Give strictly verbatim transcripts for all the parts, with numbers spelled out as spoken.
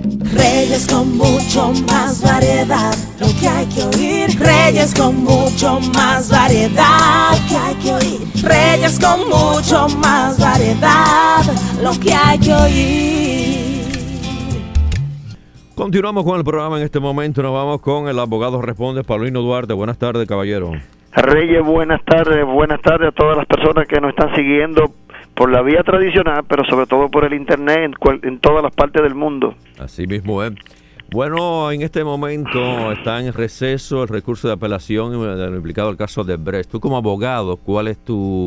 Reyes con mucho más variedad, lo que hay que oír. Reyes con mucho más variedad, lo que hay que oír. Reyes con mucho más variedad, lo que hay que oír. Continuamos con el programa en este momento. Nos vamos con el abogado Responde, Paulino Duarte. Buenas tardes, caballero. Reyes, buenas tardes. Buenas tardes a todas las personas que nos están siguiendo por la vía tradicional, pero sobre todo por el internet en, cual, en todas las partes del mundo. Así mismo es. Bueno, en este momento está en receso el recurso de apelación implicado el caso de Brecht. Tú como abogado, ¿cuál es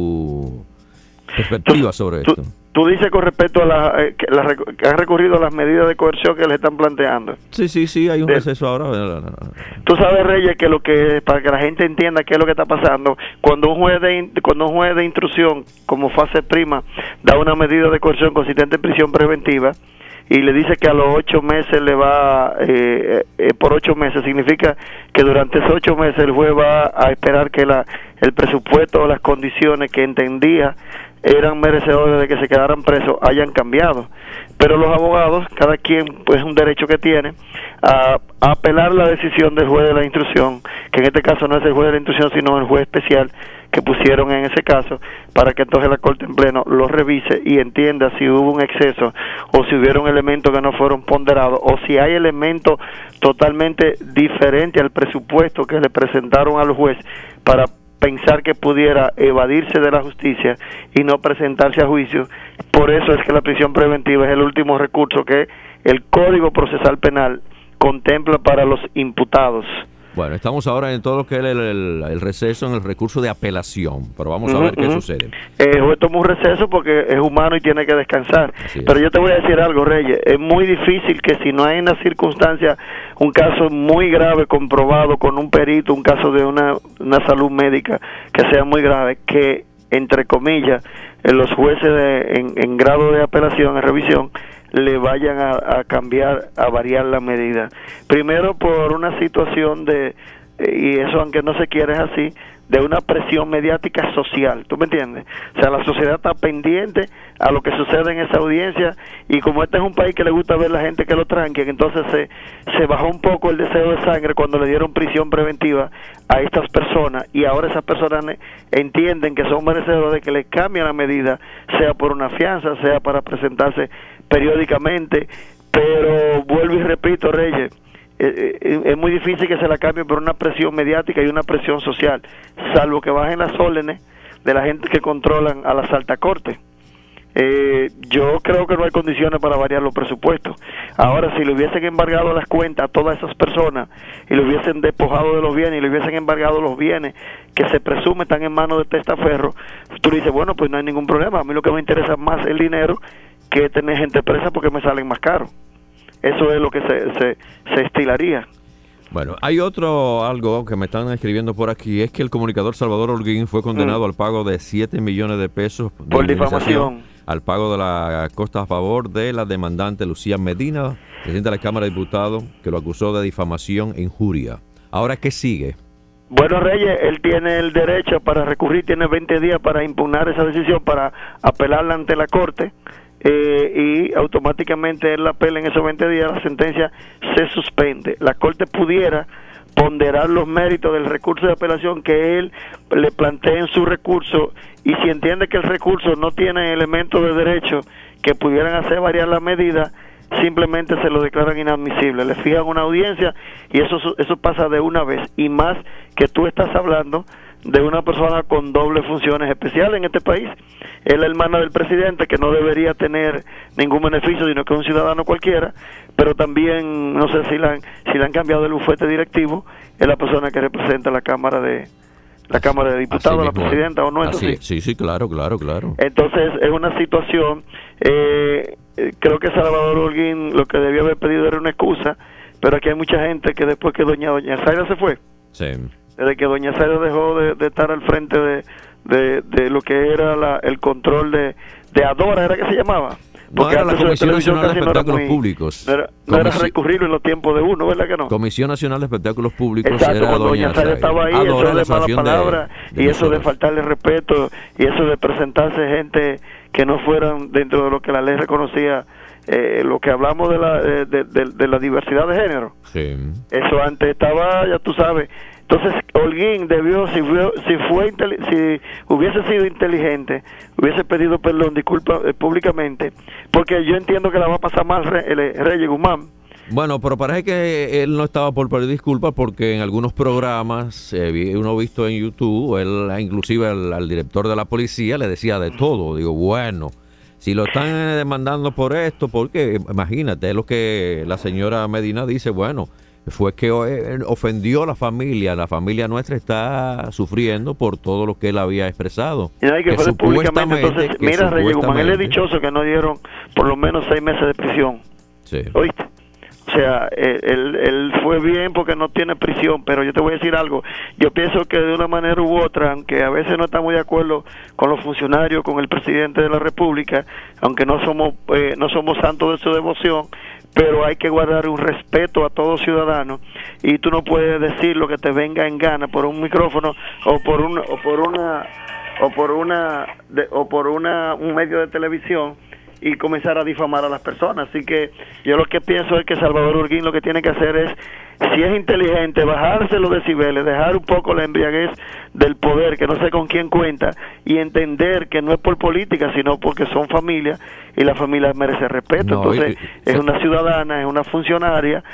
tu perspectiva tú, sobre tú, esto? Tú dices con respecto a la, eh, que, la, que han recurrido a las medidas de coerción que le están planteando. Sí, sí, sí, hay un de, receso ahora. Tú sabes, Reyes, que lo que para que la gente entienda qué es lo que está pasando, cuando un juez de cuando un juez de instrucción como fase prima da una medida de coerción consistente en prisión preventiva y le dice que a los ocho meses le va eh, eh, por ocho meses, significa que durante esos ocho meses el juez va a esperar que la el presupuesto o las condiciones que entendía eran merecedores de que se quedaran presos hayan cambiado, pero los abogados, cada quien pues un derecho que tiene a, a apelar la decisión del juez de la instrucción, que en este caso no es el juez de la instrucción sino el juez especial que pusieron en ese caso, para que entonces la Corte en pleno lo revise y entienda si hubo un exceso o si hubieron elementos que no fueron ponderados o si hay elementos totalmente diferentes al presupuesto que le presentaron al juez para pensar que pudiera evadirse de la justicia y no presentarse a juicio. Por eso es que la prisión preventiva es el último recurso que el Código Procesal Penal contempla para los imputados. Bueno, estamos ahora en todo lo que es el, el, el receso en el recurso de apelación, pero vamos uh-huh, a ver qué uh-huh. sucede. El juez toma un receso porque es humano y tiene que descansar. Pero yo te voy a decir algo, Reyes, es muy difícil que si no hay una circunstancia, un caso muy grave comprobado con un perito, un caso de una, una salud médica que sea muy grave, que, entre comillas, los jueces de, en, en grado de apelación, en revisión, le vayan a, a cambiar, a variar la medida. Primero por una situación de, y eso aunque no se quiere es así, de una presión mediática social, ¿tú me entiendes? O sea, la sociedad está pendiente a lo que sucede en esa audiencia y como este es un país que le gusta ver a la gente que lo tranquen, entonces se, se bajó un poco el deseo de sangre cuando le dieron prisión preventiva a estas personas y ahora esas personas entienden que son merecedores de que les cambien la medida, sea por una fianza, sea para presentarse periódicamente, pero vuelvo y repito, Reyes, es muy difícil que se la cambie por una presión mediática y una presión social, salvo que bajen las órdenes de la gente que controlan a las altas cortes. Eh, yo creo que no hay condiciones para variar los presupuestos. Ahora, si le hubiesen embargado las cuentas a todas esas personas y le hubiesen despojado de los bienes y le hubiesen embargado los bienes que se presume están en manos de testaferro, tú le dices, bueno, pues no hay ningún problema, a mí lo que me interesa más el dinero que tener gente presa porque me salen más caro. Eso es lo que se, se, se estilaría. Bueno, hay otro algo que me están escribiendo por aquí, es que el comunicador Salvador Holguín fue condenado mm. al pago de siete millones de pesos de por difamación, al pago de la costa a favor de la demandante Lucía Medina, presidenta de la Cámara de Diputados, que lo acusó de difamación e injuria. Ahora, ¿qué sigue? Bueno, Reyes, él tiene el derecho para recurrir, tiene veinte días para impugnar esa decisión, para apelarla ante la Corte. Eh, y automáticamente él apela en esos veinte días, la sentencia se suspende. La Corte pudiera ponderar los méritos del recurso de apelación que él le plantee en su recurso y si entiende que el recurso no tiene elementos de derecho que pudieran hacer variar la medida, simplemente se lo declaran inadmisible, le fijan una audiencia y eso, eso pasa de una vez, y más que tú estás hablando de una persona con doble funciones especiales en este país. Es la hermana del presidente, que no debería tener ningún beneficio, sino que es un ciudadano cualquiera, pero también, no sé si la han, si le han cambiado el bufete directivo, es la persona que representa la Cámara de la así, Cámara de Diputados, la presidenta, ¿o no? Eso así, sí. sí, sí, claro, claro, claro. Entonces, es una situación, eh, creo que Salvador Holguín lo que debió haber pedido era una excusa, pero aquí hay mucha gente que después que doña Doña Zaira se fue, sí. desde que doña Zaira dejó de, de estar al frente de, de, de lo que era la, el control de, de Adora, ¿era que se llamaba? Porque no, era la Comisión Nacional de Espectáculos no muy, Públicos. No era, no era recurrirlo en los tiempos de uno, ¿verdad que no? Comisión Nacional de Espectáculos Públicos. Exacto, era cuando doña Zaira estaba ahí, Adora, eso de malas palabras, y eso de faltarle respeto, y eso de presentarse gente que no fueran dentro de lo que la ley reconocía eh, lo que hablamos de la, de, de, de la diversidad de género. Sí. Eso antes estaba, ya tú sabes. Entonces, Holguín debió, si fue, si, fue si hubiese sido inteligente, hubiese pedido perdón, disculpa eh, públicamente, porque yo entiendo que la va a pasar mal Re, el, el Reyes Guzmán. Bueno, pero parece que él no estaba por pedir disculpas porque en algunos programas, eh, uno visto en YouTube, él inclusive al, al director de la policía le decía de todo. Digo, bueno, si lo están demandando por esto, porque imagínate, es lo que la señora Medina dice, bueno, fue que ofendió a la familia, la familia nuestra está sufriendo por todo lo que él había expresado. Y hay que, que fue públicamente, entonces, que mira, Reyes Guzmán, él es dichoso que no dieron por lo menos seis meses de prisión. Sí. ¿Oíste? O sea, él, él fue bien porque no tiene prisión, pero yo te voy a decir algo. Yo pienso que de una manera u otra, aunque a veces no estamos de acuerdo con los funcionarios, con el presidente de la República, aunque no somos eh, no somos santos de su devoción, pero hay que guardar un respeto a todo ciudadano y tú no puedes decir lo que te venga en gana por un micrófono o por una o por una o por una de, o por una un medio de televisión y comenzar a difamar a las personas. Así que yo lo que pienso es que Salvador Holguín lo que tiene que hacer es, si es inteligente, bajarse los decibeles, dejar un poco la embriaguez del poder, que no sé con quién cuenta, y entender que no es por política, sino porque son familias, y la familia merece respeto. No, Entonces, y, y, es una ciudadana, es una funcionaria,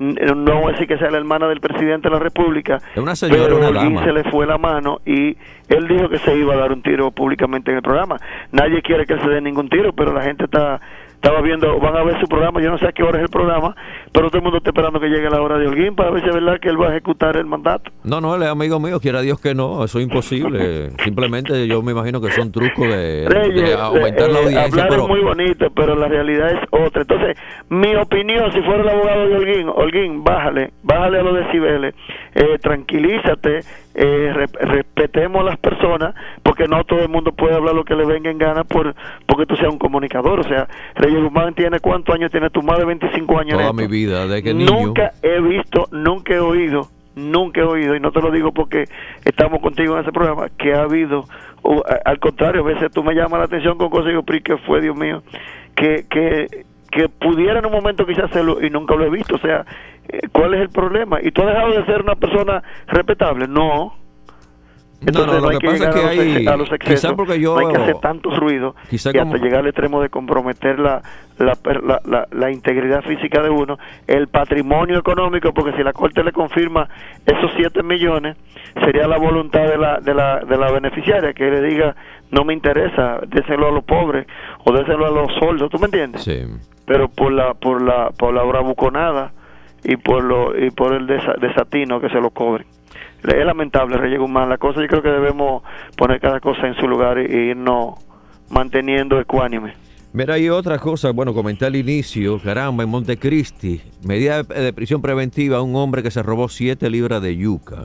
no voy a decir que sea la hermana del presidente de la República, es una señora, pero una Holguín dama. Se le fue la mano y él dijo que se iba a dar un tiro públicamente en el programa. Nadie quiere que él se dé ningún tiro, pero la gente está estaba viendo, van a ver su programa, yo no sé a qué hora es el programa, pero todo el mundo está esperando que llegue la hora de Holguín para ver si es verdad que él va a ejecutar el mandato. No, no, él es amigo mío, quiera Dios que no, eso es imposible. Simplemente yo me imagino que son trucos de, Reyes, de aumentar eh, la audiencia. Hablar pero... es muy bonito, pero la realidad es otra. Entonces, mi opinión, si fuera el abogado de Holguín, Holguín, bájale, bájale a los decibeles, eh, tranquilízate, eh, re respetemos a las personas, porque no todo el mundo puede hablar lo que le venga en gana por porque tú seas un comunicador. O sea, Reyes Guzmán tiene, ¿cuántos años tiene tú? Más de veinticinco años. Toda mi vida, de que niño. Nunca he visto, nunca he oído, nunca he oído, y no te lo digo porque estamos contigo en ese programa, que ha habido, o, al contrario, a veces tú me llamas la atención con cosas y digo, pero ¿qué fue, Dios mío? Que, que, que pudiera en un momento quizás hacerlo y nunca lo he visto. O sea, ¿cuál es el problema? ¿Y tú has dejado de ser una persona respetable? No. Entonces, no, no, lo no hay que, que pasa es que a los, hay, a los excesos, quizá porque yo, no hay que hacer tantos ruidos y como, hasta llegar al extremo de comprometer la, la, la, la, la integridad física de uno, el patrimonio económico, porque si la Corte le confirma esos siete millones, sería la voluntad de la, de la, de la beneficiaria que le diga, no me interesa, déselo a los pobres o déselo a los sordos, ¿tú me entiendes? Sí. Pero por la, por la, por la bravuconada y por lo, y por el desa, desatino que se lo cobren. Es lamentable, Reyes Guzmán. La cosa, yo creo que debemos poner cada cosa en su lugar y, y irnos manteniendo ecuánime. Mira, hay otra cosa, bueno, comenté al inicio, caramba, en Montecristi, medida de, de prisión preventiva a un hombre que se robó siete libras de yuca.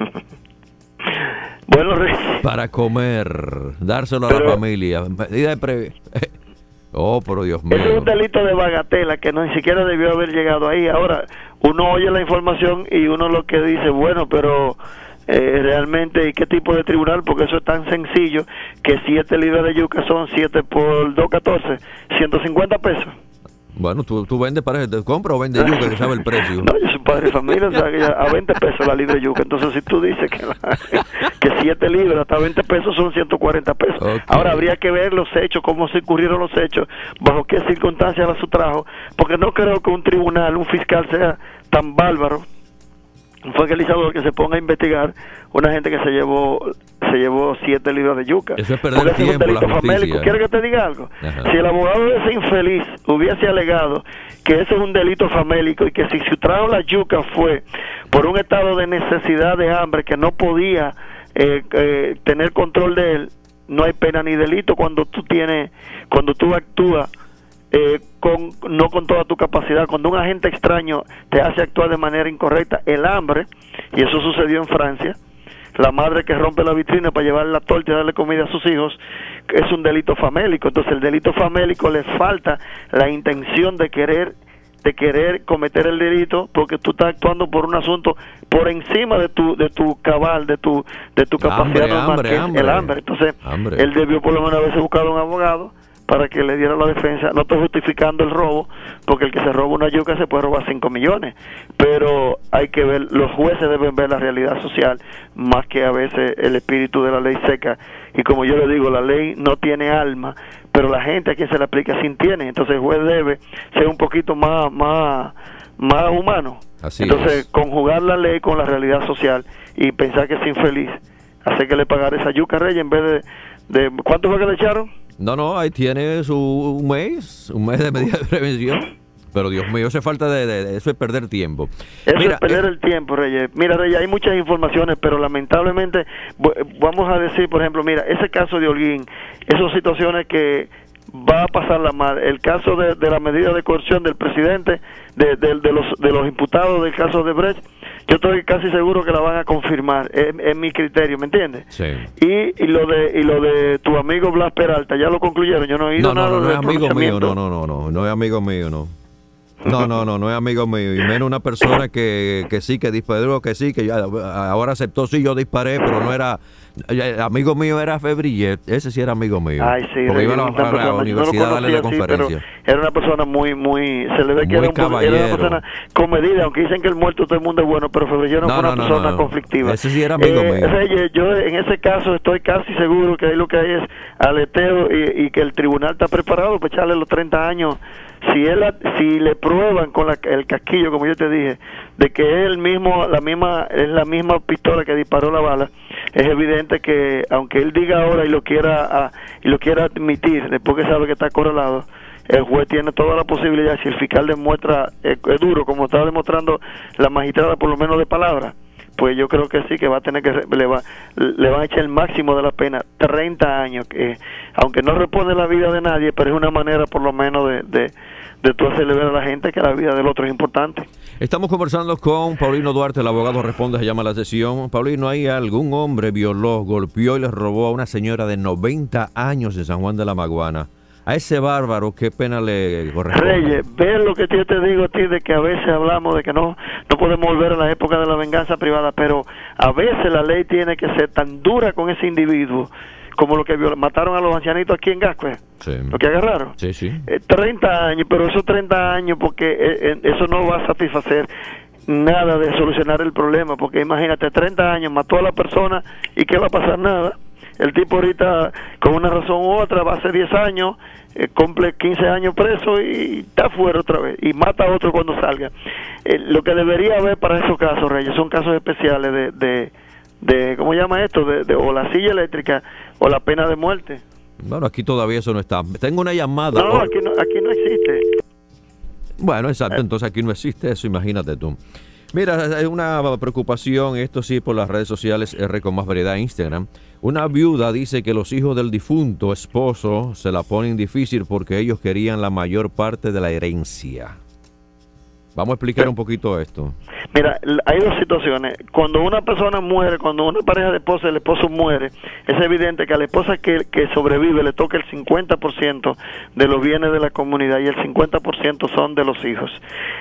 Bueno, Reyes. Para comer, dárselo a pero, la familia. Medida de pre... Oh, pero Dios mío. Ese es un delito de bagatela que no ni siquiera debió haber llegado ahí. Ahora, uno oye la información y uno lo que dice, bueno, pero eh, realmente, ¿y qué tipo de tribunal? Porque eso es tan sencillo que siete libras de yuca son siete por dos, catorce, ciento cincuenta pesos. Bueno, tú, tú vendes, parece, ¿te compras o vendes yuca que sabe el precio? No, yo soy padre de familia, o sea, que ya a veinte pesos la libra de yuca. Entonces, si tú dices que, la, que siete libras hasta veinte pesos son ciento cuarenta pesos. Okay. Ahora, habría que ver los hechos, cómo se ocurrieron los hechos, bajo qué circunstancias la sustrajo, porque no creo que un tribunal, un fiscal sea tan bárbaro, un fiscalizador que se ponga a investigar una gente que se llevó se llevó siete libras de yuca. Eso es perder tiempo, es un delito famélico. ¿Quieres que te diga algo? Ajá. Si el abogado de ese infeliz hubiese alegado que eso es un delito famélico y que si sustrajo la yuca fue por un estado de necesidad, de hambre, que no podía eh, eh, tener control de él, no hay pena ni delito cuando tú tienes, cuando tú actúas Eh, con no con toda tu capacidad. Cuando un agente extraño te hace actuar de manera incorrecta, el hambre, y eso sucedió en Francia, la madre que rompe la vitrina para llevarle la torta y darle comida a sus hijos, es un delito famélico. Entonces el delito famélico le falta la intención de querer de querer cometer el delito, porque tú estás actuando por un asunto por encima de tu de tu cabal, de tu de tu capacidad hambre, normal, hambre, que es hambre, el hambre. Entonces hambre. él debió por lo menos haberse buscado un abogado para que le diera la defensa. No estoy justificando el robo, porque el que se roba una yuca se puede robar cinco millones, pero hay que ver, los jueces deben ver la realidad social más que a veces el espíritu de la ley seca. Y como yo le digo, la ley no tiene alma, pero la gente a quien se le aplica sí tiene. Entonces el juez debe ser un poquito más más más humano. Así Entonces es. conjugar la ley con la realidad social y pensar que es infeliz, hacer que le pagara esa yuca, Reyes, en vez de, de ¿cuánto fue que le echaron? No, no, ahí tiene su un mes, un mes de medida de prevención. Pero Dios mío, eso es falta de, de, de eso es perder tiempo. Eso Mira, es perder eh, el tiempo, Reyes. Mira, Reyes, hay muchas informaciones, pero lamentablemente, vamos a decir, por ejemplo, mira, ese caso de Holguín, esas situaciones que va a pasarla mal. El caso de, de la medida de coerción del presidente, de, de, de, los, de los imputados del caso de Brecht, yo estoy casi seguro que la van a confirmar, es, es mi criterio, ¿me entiendes? Sí. Y, y lo de y lo de tu amigo Blas Peralta, ya lo concluyeron, yo no he oído no, no, nada no, no del es amigo mío, pronunciamiento. no, no, no, no, no es amigo mío, no. No, no, no, no es amigo mío. Y menos una persona que, que sí, que disparó, que sí, que ya, ahora aceptó, sí, yo disparé, pero no era... Amigo mío era Febrillet, ese sí era amigo mío. Ay, sí, porque iba a la, una a la persona, universidad yo no a darle la conocía, sí, conferencia. pero era una persona muy, muy, se le ve que Muy era, un, era una persona comedida, aunque dicen que el muerto todo el mundo es bueno, pero Febrillet no, No, fue una no, no, persona no. conflictiva. Ese sí era amigo eh, mío. Reyes, yo en ese caso estoy casi seguro que ahí lo que hay es aleteo y, y que el tribunal está preparado para echarle los treinta años. Si él, si le prueban con la, el casquillo, como yo te dije, de que es el mismo, la misma, es la misma pistola que disparó la bala, es evidente que aunque él diga ahora y lo quiera a, y lo quiera admitir, después que sabe que está acorralado, el juez tiene toda la posibilidad, si el fiscal demuestra, es, es duro, como está demostrando la magistrada, por lo menos de palabra, pues yo creo que sí, que va a tener que, le, va, le van a echar el máximo de la pena, treinta años, que aunque no responde la vida de nadie, pero es una manera por lo menos de, de, de tú hacerle ver a la gente que la vida del otro es importante. Estamos conversando con Paulino Duarte, el abogado responde, se llama la sesión. Paulino, ¿hay algún hombre violó, golpeó y le robó a una señora de noventa años en San Juan de la Maguana? A ese bárbaro, ¿qué pena le corresponde? Reyes, ve lo que yo te digo a ti, de que a veces hablamos de que no no podemos volver a la época de la venganza privada, pero a veces la ley tiene que ser tan dura con ese individuo como lo que mataron a los ancianitos aquí en Gascue, Sí. lo que agarraron. Sí, sí. Eh, treinta años, pero esos treinta años, porque eh, eh, eso no va a satisfacer nada de solucionar el problema, porque imagínate, treinta años, mató a la persona y ¿qué va a pasar? Nada. El tipo ahorita, con una razón u otra, va a hacer diez años, eh, cumple quince años preso y está fuera otra vez, y mata a otro cuando salga. Eh, lo que debería haber para esos casos, Reyes, son casos especiales de, de, de ¿cómo se llama esto? De, de, o la silla eléctrica o la pena de muerte. Bueno, aquí todavía eso no está. Tengo una llamada. No, aquí no, aquí no existe. Bueno, exacto, entonces aquí no existe eso, imagínate tú. Mira, hay una preocupación, esto sí, por las redes sociales, R con más variedad, Instagram. Una viuda dice que los hijos del difunto esposo se la ponen difícil porque ellos querían la mayor parte de la herencia. Vamos a explicar un poquito esto. Mira, hay dos situaciones. Cuando una persona muere, cuando una pareja de esposa, el esposo muere, es evidente que a la esposa que, que sobrevive le toca el cincuenta por ciento de los bienes de la comunidad y el cincuenta por ciento son de los hijos.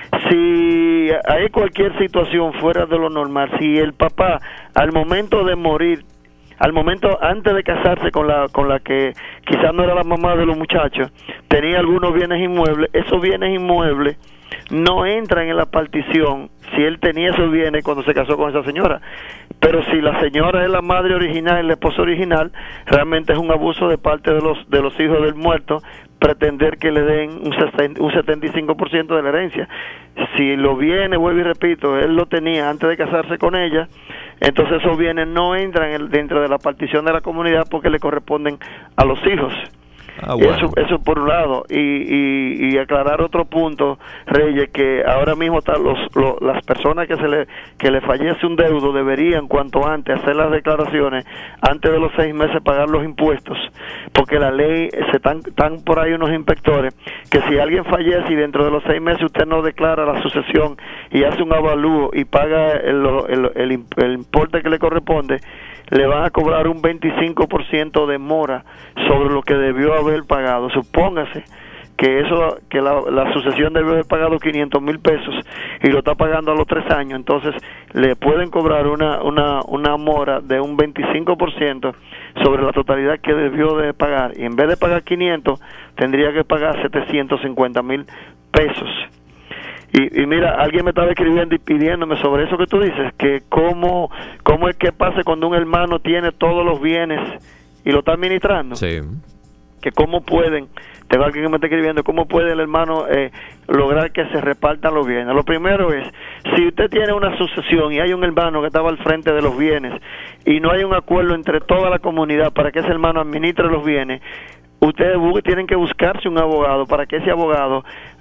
Si hay cualquier situación fuera de lo normal, si el papá al momento de morir, al momento antes de casarse con la con la que quizás no era la mamá de los muchachos, tenía algunos bienes inmuebles, esos bienes inmuebles no entran en la partición si él tenía esos bienes cuando se casó con esa señora. Pero si la señora es la madre original, el esposo original, realmente es un abuso de parte de los de los hijos del muerto pretender que le den un setenta y cinco por ciento de la herencia. Si los bienes, vuelvo y repito, él lo tenía antes de casarse con ella, entonces esos bienes no entran dentro de la partición de la comunidad porque le corresponden a los hijos. Ah, bueno. Eso, eso por un lado, y, y, y aclarar otro punto, Reyes, que ahora mismo están los, los, las personas que se le que le fallece un deudo deberían cuanto antes hacer las declaraciones, antes de los seis meses pagar los impuestos, porque la ley, se están, están por ahí unos inspectores, que si alguien fallece y dentro de los seis meses usted no declara la sucesión y hace un avalúo y paga el, el, el, el importe que le corresponde, le van a cobrar un veinticinco por ciento de mora sobre lo que debió haber pagado. Supóngase que eso que la, la sucesión debe haber pagado quinientos mil pesos y lo está pagando a los tres años, entonces le pueden cobrar una, una, una mora de un veinticinco por ciento sobre la totalidad que debió de pagar, y en vez de pagar quinientos, tendría que pagar setecientos cincuenta mil pesos. Y, y mira, alguien me estaba escribiendo y pidiéndome sobre eso que tú dices, que cómo, cómo es que pasa cuando un hermano tiene todos los bienes y lo está administrando. Sí. Que cómo pueden, tengo alguien que me está escribiendo, cómo puede el hermano eh, lograr que se repartan los bienes. Lo primero es, si usted tiene una sucesión y hay un hermano que estaba al frente de los bienes y no hay un acuerdo entre toda la comunidad para que ese hermano administre los bienes, ustedes tienen que buscarse un abogado para que ese abogado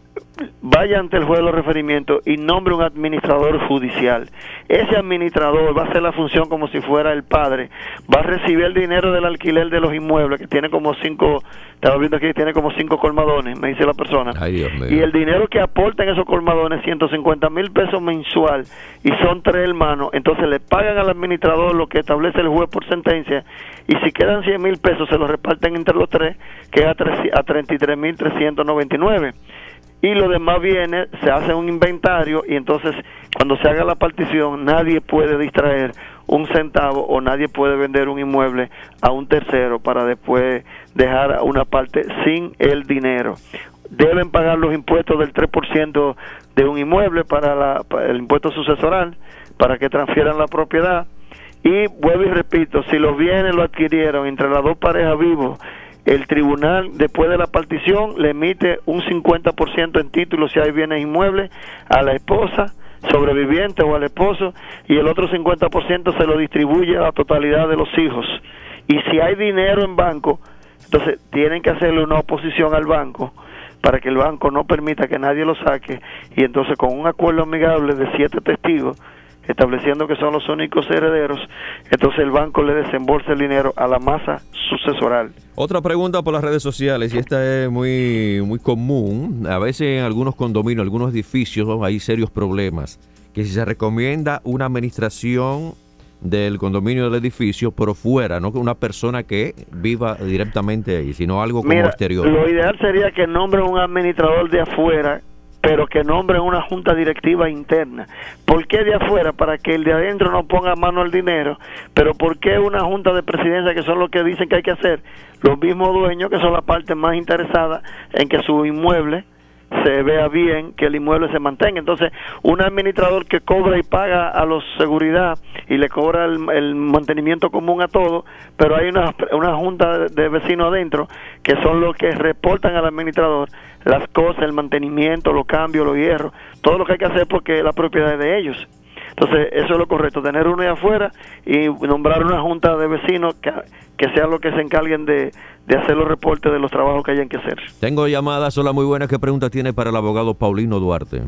vaya ante el juez de los referimientos y nombre un administrador judicial. Ese administrador va a hacer la función como si fuera el padre, va a recibir el dinero del alquiler de los inmuebles, que tiene como cinco, estaba viendo aquí, tiene como cinco colmadones, me dice la persona. Ay, Dios mío. Y el dinero que aporta en esos colmadones, ciento cincuenta mil pesos mensual, y son tres hermanos, entonces le pagan al administrador lo que establece el juez por sentencia, y si quedan cien mil pesos se los reparten entre los tres, que es a treinta y tres mil trescientos noventa y nueve. Y lo demás viene, se hace un inventario, y entonces cuando se haga la partición nadie puede distraer un centavo o nadie puede vender un inmueble a un tercero para después dejar una parte sin el dinero. Deben pagar los impuestos del tres por ciento de un inmueble para, la, para el impuesto sucesoral, para que transfieran la propiedad. Y vuelvo y repito, si los bienes lo adquirieron entre las dos parejas vivos, el tribunal, después de la partición, le emite un cincuenta por ciento en títulos si hay bienes inmuebles a la esposa sobreviviente o al esposo, y el otro cincuenta por ciento se lo distribuye a la totalidad de los hijos. Y si hay dinero en banco, entonces tienen que hacerle una oposición al banco para que el banco no permita que nadie lo saque, y entonces con un acuerdo amigable de siete testigos, estableciendo que son los únicos herederos, entonces el banco le desembolsa el dinero a la masa sucesoral. Otra pregunta por las redes sociales, y esta es muy, muy común. A veces en algunos condominios, algunos edificios, hay serios problemas. Que si se recomienda una administración del condominio del edificio, pero fuera, no una persona que viva directamente ahí, sino algo como Mira, exterior. Lo ideal sería que nombre un administrador de afuera, pero que nombren una junta directiva interna. ¿Por qué de afuera? Para que el de adentro no ponga mano al dinero. Pero ¿por qué una junta de presidencia, que son los que dicen que hay que hacer? Los mismos dueños, que son la parte más interesada en que su inmueble se vea bien, que el inmueble se mantenga. Entonces, un administrador que cobra y paga a los seguridad y le cobra el, el mantenimiento común a todos, pero hay una, una junta de, de vecinos adentro que son los que reportan al administrador las cosas, el mantenimiento, los cambios, los hierros, todo lo que hay que hacer porque la propiedad es de ellos. Entonces, eso es lo correcto, tener uno de afuera y nombrar una junta de vecinos que, que sean los que se encarguen de, de hacer los reportes de los trabajos que hayan que hacer. Tengo llamadas, hola, muy buenas. ¿Qué pregunta tiene para el abogado Paulino Duarte?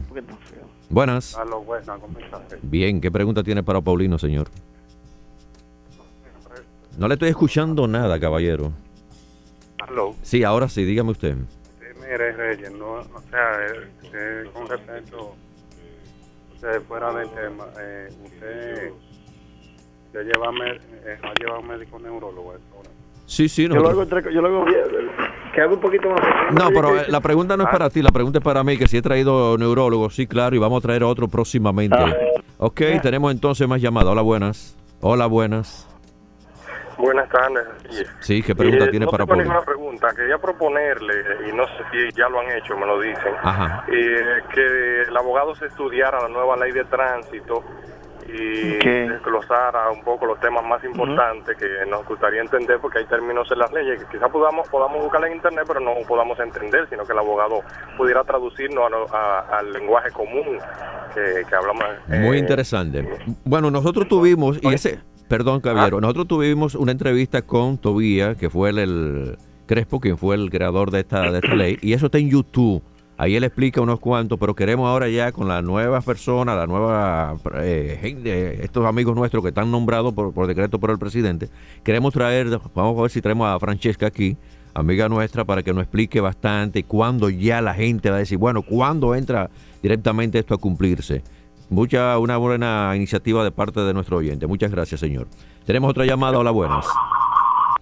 Buenas. Aló, buenas, ¿cómo estás? Bien, ¿qué pregunta tiene para Paulino, señor? No le estoy escuchando nada, caballero. Aló. Sí, ahora sí, dígame usted. Sí, mire, Reyes, no, o sea, eh, eh, con respecto, usted fuera del tema, eh, usted, usted lleva, med, eh, no lleva un médico neurólogo ahora. Sí, sí. Yo lo hago, entre, yo lo hago bien, que hago un poquito más. No, pero eh, la pregunta no es para ti, la pregunta es para mí, que si he traído neurólogos, sí, claro, y vamos a traer otro próximamente. Ah. Ok, ah. Tenemos entonces más llamadas. Hola, buenas. Hola, buenas. Buenas tardes. Sí, ¿qué pregunta eh, tiene no para Paulino? Paulino? Una pregunta, quería proponerle, y no sé si ya lo han hecho, me lo dicen, eh, que el abogado se estudiara la nueva ley de tránsito y okay. desglosara un poco los temas más importantes uh-huh. que nos gustaría entender, porque hay términos en las leyes que quizás podamos, podamos buscarla en internet, pero no podamos entender, sino que el abogado pudiera traducirnos a, a, al lenguaje común que, que hablamos. Muy eh, interesante. Bueno, nosotros tuvimos, y ese... Perdón, caballero, ah. nosotros tuvimos una entrevista con Tobías, que fue el, el Crespo, quien fue el creador de esta, de esta ley, y eso está en YouTube. Ahí él explica unos cuantos, pero queremos ahora ya con las nuevas personas, la nueva eh, gente, estos amigos nuestros que están nombrados por, por decreto por el presidente, queremos traer, vamos a ver si traemos a Francesca aquí, amiga nuestra, para que nos explique bastante cuándo ya la gente va a decir, bueno, cuándo entra directamente esto a cumplirse. Mucha, una buena iniciativa de parte de nuestro oyente. Muchas gracias, señor. Tenemos otra llamada. Hola, buenas.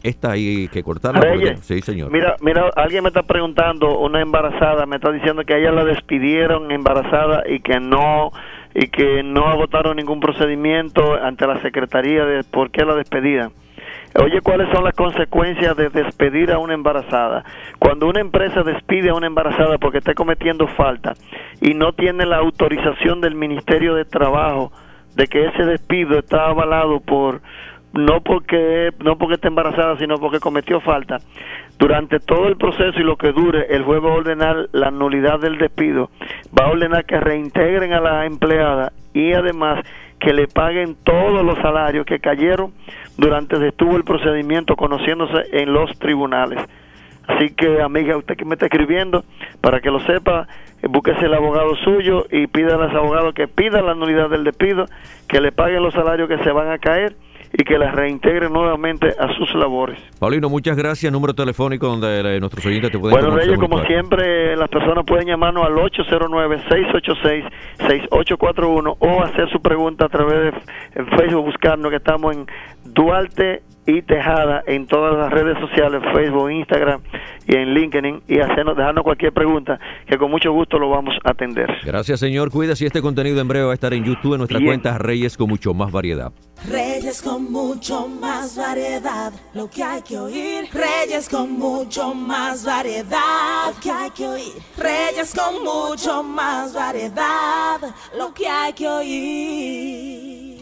esta hay que cortarla. Reyes, porque, sí, señor. Mira, mira, alguien me está preguntando, una embarazada me está diciendo que a ella la despidieron embarazada y que no y que no agotaron ningún procedimiento ante la Secretaría de por qué la despedida. Oye, ¿cuáles son las consecuencias de despedir a una embarazada? Cuando una empresa despide a una embarazada porque está cometiendo falta y no tiene la autorización del Ministerio de Trabajo de que ese despido está avalado por no porque no porque esté embarazada, sino porque cometió falta, durante todo el proceso y lo que dure, el juez va a ordenar la nulidad del despido, va a ordenar que reintegren a la empleada y además que le paguen todos los salarios que cayeron durante que estuvo el procedimiento conociéndose en los tribunales. Así que, amiga, usted que me está escribiendo, para que lo sepa, búsquese el abogado suyo y pida a los abogados que pidan la nulidad del despido, que le paguen los salarios que se van a caer y que las reintegren nuevamente a sus labores. Paulino, muchas gracias. Número telefónico donde nuestros oyentes te pueden Bueno, Reyes, como siempre, las personas pueden llamarnos al ocho cero nueve, seis ocho seis, seis ocho cuatro uno o hacer su pregunta a través de en Facebook, buscarnos que estamos en Duarte y Tejada en todas las redes sociales, Facebook, Instagram y en LinkedIn, y hacernos, dejarnos cualquier pregunta que con mucho gusto lo vamos a atender. Gracias, señor. Cuídese, y este contenido en breve va a estar en YouTube en nuestra Bien. cuenta Reyes con mucho más variedad. Reyes con mucho más variedad, lo que hay que oír. Reyes con mucho más variedad, lo que hay que oír. Reyes con mucho más variedad, lo que hay que oír.